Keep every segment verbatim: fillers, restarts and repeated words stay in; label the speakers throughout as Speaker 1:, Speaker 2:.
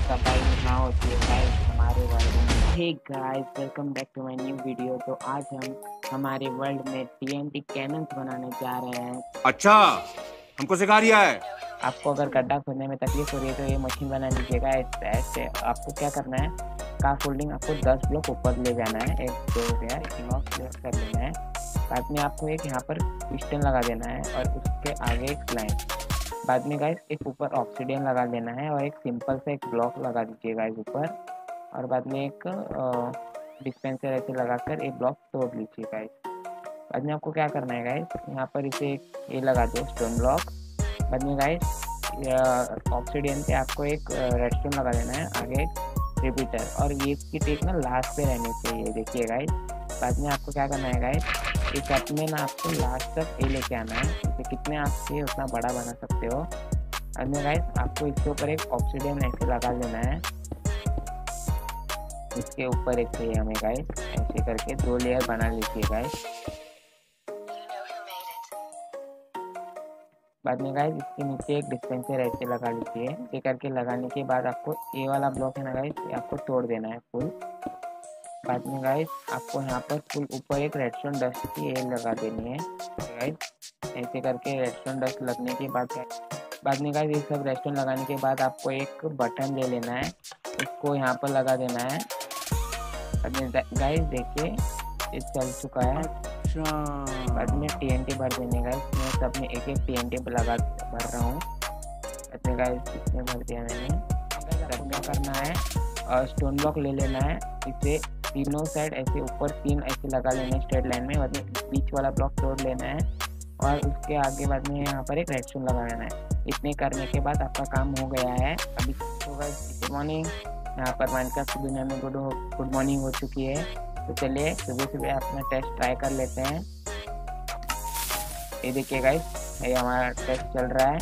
Speaker 1: सफाई यहाँ होती है गाइस हमारे वर्ल्ड में। Hey guys, welcome back to my new video. तो आज हम हमारे वर्ल्ड में टीएनटी कैनन्स बनाने जा रहे हैं।
Speaker 2: अच्छा, हमको सिखा रिया है।
Speaker 1: आपको अगर गड्ढा खोदने में तकलीफ हो रही है तो ये मशीन बना लीजिएगा। ऐसे आपको क्या करना है, का फोल्डिंग आपको दस ब्लॉक ऊपर ले जाना है। एक दो गया, एक ब्लॉक कर लेना है। बाद में आपको एक यहाँ पर पिस्टन लगा देना है और उसके आगे एक लाइन। बाद में गाइस एक ऊपर ऑक्सीडियन लगा देना है और एक सिंपल सा एक ब्लॉक लगा दीजिए गाइस ऊपर। और बाद में एक डिस्पेंसर ऐसे लगाकर एक ब्लॉक तोड़ लीजिए गाइस। बाद में आपको क्या करना है गाइस, यहाँ पर इसे एक ये लगा दो स्टोन ब्लॉक। बाद में गाइस ऑक्सीडियन पे आपको एक रेडस्टोन लगा देना है, आगे एक रिपीटर। और ये इसकी टेक ना लास्ट पे रहनी चाहिए, देखिए गाइस। बाद में आपको क्या करना है गाइस, इस कप में ना आपको लास्ट तक ये लेके आना है। इसे कितने आप चाहिए उतना बड़ा बना सकते हो। बाद में गाइस आपको इसके ऊपर एक ऑक्सीडियन ऐसे लगा लेना है, इसके ऊपर एक चाहिए हमें गाइस। ऐसे करके दो लेयर बना लीजिए गाइस। बाद में गाइस इसके नीचे एक डिस्पेंसर ऐसे लगा लीजिए। ये करके लगाने के बाद आपको ये वाला ब्लॉक है ना गाइस, ये आपको तोड़ देना है फुल। बाद में गाइस आपको यहाँ पर फुल ऊपर एक रेडस्टोन डस्ट की ये लगा देनी है गाइस। ऐसे करके रेडस्टोन डस्ट लगने के बाद बाद में गाइस ये सब रेडस्टोन लगाने के बाद आपको एक बटन ले लेना है, उसको यहाँ पर लगा देना है। गाइस देखिए ये चल चुका है। बाद में टीएनटी भर देने गाइस, मैं सब में एक एक टीएनटी लगा भर रहा हूँ। बाद में गाइस इसमें भर दिया मैंने। सब क्या करना है, और स्टोन ब्लॉक ले लेना है, इसे तीनों साइड ऐसे ऊपर तीन ऐसे लगा लेना है स्ट्रेट लाइन में। बाद में बीच वाला ब्लॉक तोड़ लेना है और उसके आगे बाद में यहाँ पर एक रेडस्टोन लगा लेना है। इतने करने के बाद आपका काम हो गया है। अभी तो गाइस गुड मॉर्निंग, यहाँ पर माइनक्राफ्ट की दुनिया में गुड गुड मॉर्निंग हो चुकी है। तो चलिए सुबह सुबह अपना टेस्ट ट्राई कर लेते हैं। ये देखिए गाइस, ये हमारा टेस्ट चल रहा है।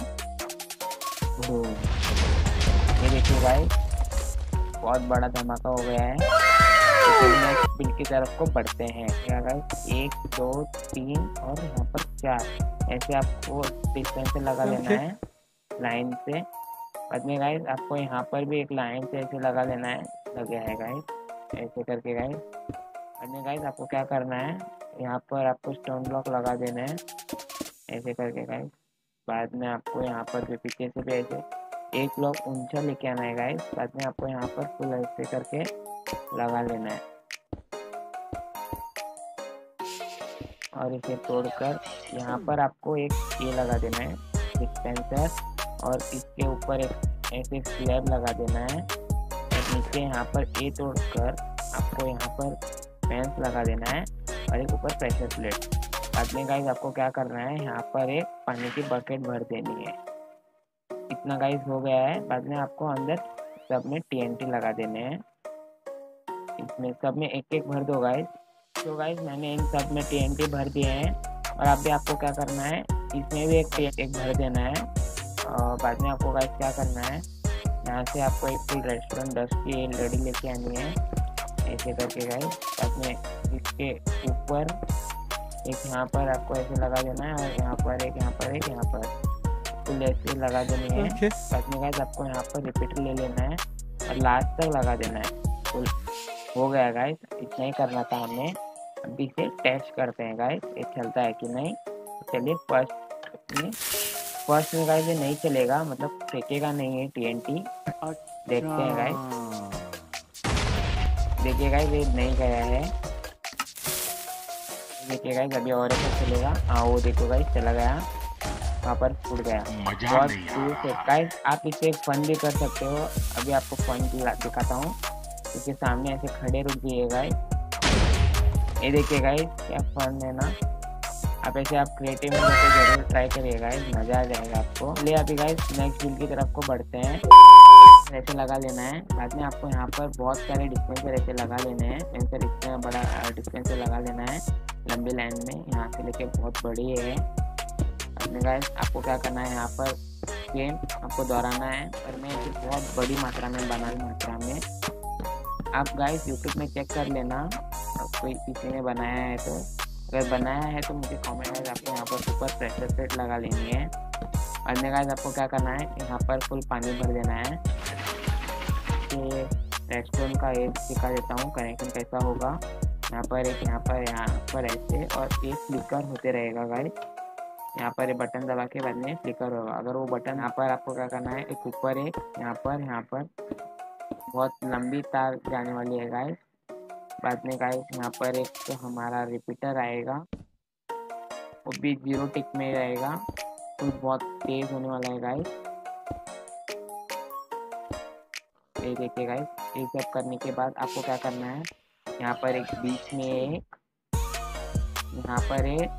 Speaker 1: ये देखिए गाइस, बहुत बड़ा धमाका हो गया है। तो नेक्स्ट बिल की तरफ को बढ़ते हैं। क्या गाइस, एक दो तीन और यहाँ पर चार ऐसे आपको डिस्टेंस लगा लेना है लाइन से। बाद में गाइस आपको यहाँ पर भी एक लाइन से ऐसे लगा लेना है, लगे है गाइस ऐसे करके गाइस। बाद में गाइस आपको क्या करना है, यहाँ पर आपको स्टोन ब्लॉक लगा देना है ऐसे करके गाइस। बाद में आपको यहाँ पर भी पीछे से भी ऐसे एक ब्लॉक ऊंचा लेके आना है गाइस। बाद में आपको यहाँ पर फुल ऐसे करके लगा लेना है और इसे तोड़कर यहाँ पर आपको एक ये लगा देना है डिस्पेंसर, और इसके ऊपर एक ऐसे स्लैब लगा देना है। और नीचे यहाँ पर ए तोड़कर आपको यहाँ पर फैंस लगा देना है और एक ऊपर प्रेशर प्लेट। बाद में गाइस आपको क्या करना है, यहाँ पर एक पानी की बकेट भर देनी है। इतना गाइस हो गया है। बाद में आपको अंदर सब में टीएनटी लगा देने हैं, इसमें सब में एक एक भर दो गाइस। तो गाइस मैंने इन सब में टीएनटी भर दिए हैं और अभी आपको क्या करना है, इसमें भी एक एक भर देना है। और बाद में आपको गाइस क्या करना है, यहाँ से आपको एक फुल रेस्टोरेंट डस्ट की लड़ी लेके आनी है ऐसे करके गाइस। बाद में इसके ऊपर एक यहाँ पर आपको ऐसे लगा देना है और यहाँ पर एक यहाँ पर एक यहाँ पर फुल ऐसे लगा देनी है।
Speaker 2: okay.
Speaker 1: बाद में गाइस आपको यहाँ पर रिपीटर ले लेना है और लास्ट तक लगा देना है फुल। हो गया गाइस, इतना ही करना था हमें। अभी इसे टेस्ट करते हैं गाइस, ये चलता है कि नहीं। तो चलिए फर्स्ट में फर्स्ट में गाइस ये नहीं चलेगा, मतलब फेंकेगा नहीं है टीएनटी। देखते हैं गाइस, देखिए गाइस ये नहीं गया है। देखिए गाइस अभी और एक चलेगा, हाँ वो देखो गाइस चला गया, वहाँ पर फूट गया। बहुत दूर से गाइस आप इसे फन भी कर सकते हो। अभी आपको फन दिखाता हूँ, क्योंकि सामने ऐसे खड़े रुक जाइए गाइस। ये देखिए गाइस क्या फन है ना। आप ऐसे आप क्रिएटिव में तो जरूर ट्राई करिए गाइस, मजा आ जाएगा आपको। चलिए अभी गाइस नेक्स्ट बिल की तरफ को बढ़ते हैं। ऐसे लगा लेना है। बाद में आपको यहाँ पर बहुत सारे डिस्पेंसर ऐसे लगा लेने हैं। डिस्पेंसर इतना बड़ा डिस्पेंसर लगा लेना है लंबी लाइन में, यहाँ से लेके बहुत बड़ी है। अपने गाइस आपको क्या करना है, यहाँ पर सेम आपको दोहराना है, पर मैं इसे बहुत बड़ी मात्रा में बना मात्रा में। आप गाइस यूट्यूब में चेक कर लेना कोई किसी ने बनाया है तो, अगर बनाया है तो मुझे कमेंट में आपको यहाँ पर ऊपर प्रेशर प्लेट लगा लेनी है। और गाइस आपको क्या करना है, यहाँ पर फुल पानी भर देना है आपके रेस्टोरेंट का एक दिखा देता हूँ कनेक्शन कैसा होगा। यहाँ पर एक, यहाँ पर, यहाँ पर ऐसे, और एक फ्लिकर होते रहेगा गाइस। यहाँ पर एक बटन दबा के बाद में फ्लिकर होगा। अगर वो बटन, यहाँ पर आपको क्या करना है, एक ऊपर एक, यहाँ पर यहाँ पर बहुत लंबी तार जाने वाली है गाइस। बाद में गाइस यहाँ पर एक तो हमारा रिपीटर आएगा, वो भी जीरो टिक में रहेगा, तो बहुत तेज होने वाला है गाइस। ये देखिए गाइस, ये सब करने के बाद आपको क्या करना है, यहाँ पर एक बीच में एक, यहाँ पर एक,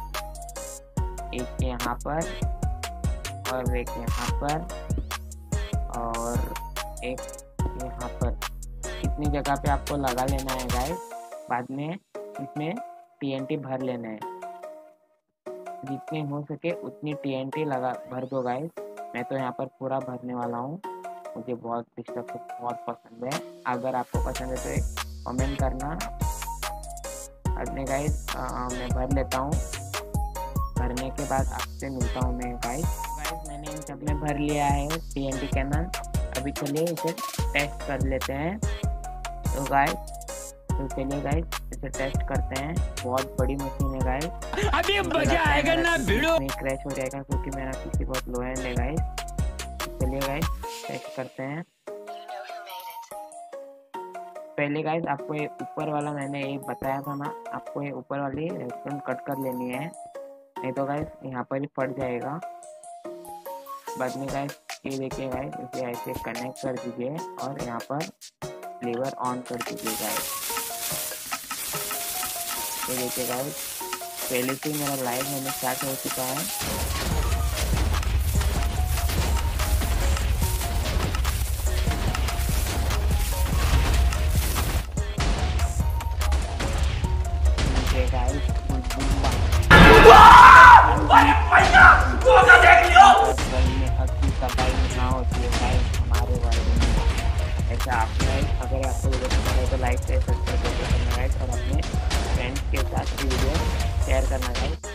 Speaker 1: एक यहाँ पर, और एक यहाँ पर, और एक यहाँ पर। इतनी जगह पे आपको लगा लेना है गाइस। बाद में इसमें टीएनटी भर लेना है, जितनी हो सके उतनी टीएनटी लगा भर दो गाइस। मैं तो यहाँ पर पूरा भरने वाला हूँ, मुझे बहुत डिस्ट्रक्शन बहुत पसंद है। अगर आपको पसंद है तो एक कमेंट करना। अपने गाइस मैं भर लेता हूँ, भरने के बाद आपसे मिलता हूँ मैं गाइस। गाइस मैंने इन सब में भर लिया है टीएनटी कैनन। अभी चलिए इसे टेस्ट कर लेते हैं। तो गाइस तो चलिए गाइस इसे टेस्ट करते हैं। बहुत बड़ी मशीन है गाइस,
Speaker 3: अभी मजा आएगा ना वीडियो
Speaker 1: में क्रैश हो जाएगा क्योंकि मेरा पीसी बहुत लो एंड है गाइस। चलिए गाइस टेस्ट करते हैं। पहले गाइस आपको ये ऊपर वाला मैंने एक बताया था ना, आपको ये ऊपर वाली रेस्टोरेंट कट कर लेनी है, नहीं तो गाइस यहाँ पर ही फट जाएगा। बाद में गाइस ये देखिए गाइस, इसे ऐसे कनेक्ट कर दीजिए और यहाँ पर लीवर ऑन कर दीजिए गाइस। ये देखिए गाइस, पहले से मेरा लाइव होने स्टार्ट हो चुका है। देखिए गाइस, सफाई ना होती है गाइस हमारे वर्ल्ड में। ऐसा आपने, अगर आपको वीडियो पसंद है तो लाइक शेयर सब्सक्राइब करना गाइस, और अपने फ्रेंड्स के साथ वीडियो शेयर करना गाइस।